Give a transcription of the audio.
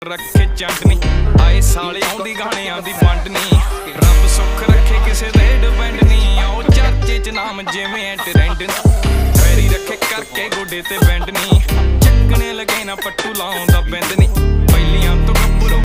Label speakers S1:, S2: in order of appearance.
S1: रखे चंडनी आए साले आउंदी गाणियां दी वंडनी रब सुख रखे किसे दे डिपेंड नहीं आओ चर्चे च नाम जिवें ट्रेंड पैरी रखे करके गोडे ते बैंड नहीं चकने लगे ना पट्टू लाउंदा बैंद